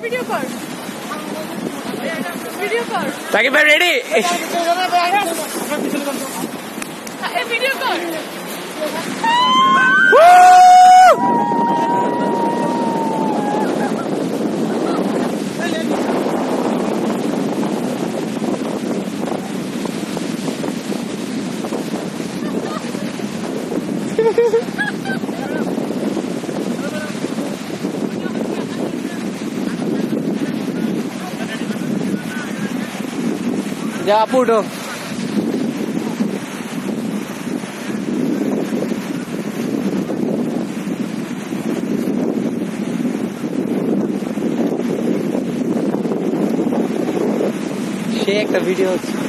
video কর video কর সাকিব ভাই রেডি ভিডিও কর जा आप उठो সে একটা ভিডিও হচ্ছে